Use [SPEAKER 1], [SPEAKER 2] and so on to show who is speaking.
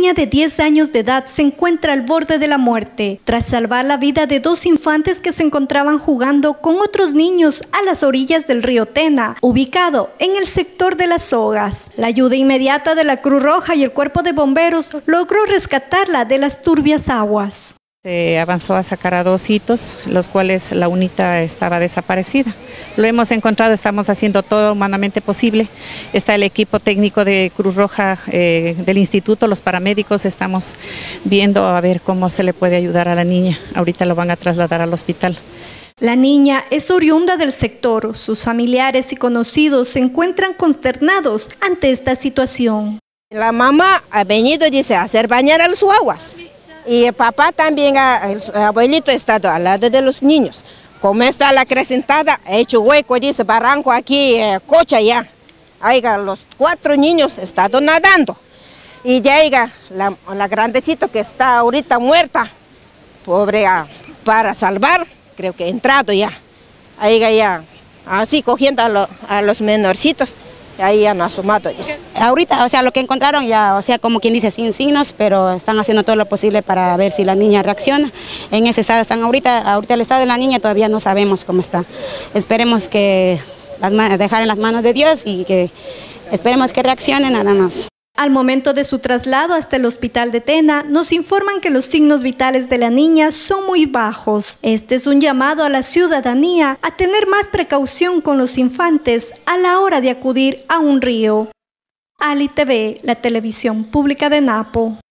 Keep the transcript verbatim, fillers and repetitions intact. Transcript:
[SPEAKER 1] niña de diez años de edad se encuentra al borde de la muerte tras salvar la vida de dos infantes que se encontraban jugando con otros niños a las orillas del río Tena, ubicado en el sector de Las Sogas. La ayuda inmediata de la Cruz Roja y el Cuerpo de Bomberos logró rescatarla de las turbias aguas.
[SPEAKER 2] Se avanzó a sacar a dos hitos, los cuales la unita estaba desaparecida. Lo hemos encontrado, estamos haciendo todo humanamente posible. Está el equipo técnico de Cruz Roja eh, del instituto, los paramédicos, estamos viendo a ver cómo se le puede ayudar a la niña. Ahorita lo van a trasladar al hospital.
[SPEAKER 1] La niña es oriunda del sector. Sus familiares y conocidos se encuentran consternados ante esta situación.
[SPEAKER 3] La mamá ha venido, dice, a hacer bañar a los aguas. Y el papá también, el abuelito, ha estado al lado de los niños. Como está la acrecentada, ha hecho hueco, dice, barranco aquí, eh, cocha ya. Oiga, los cuatro niños han estado nadando. Y ya, oiga, la, la grandecita que está ahorita muerta, pobre, ah, para salvar, creo que ha entrado ya. Oiga, ya, así cogiendo a, lo, a los menorcitos. Ahí han asomado.
[SPEAKER 4] Ahorita, o sea, lo que encontraron ya, o sea, como quien dice, sin signos, pero están haciendo todo lo posible para ver si la niña reacciona. En ese estado están ahorita, ahorita el estado de la niña todavía no sabemos cómo está. Esperemos que las, dejar en las manos de Dios y que esperemos que reaccione nada más.
[SPEAKER 1] Al momento de su traslado hasta el hospital de Tena, nos informan que los signos vitales de la niña son muy bajos. Este es un llamado a la ciudadanía a tener más precaución con los infantes a la hora de acudir a un río. Ali T V, la televisión pública de Napo.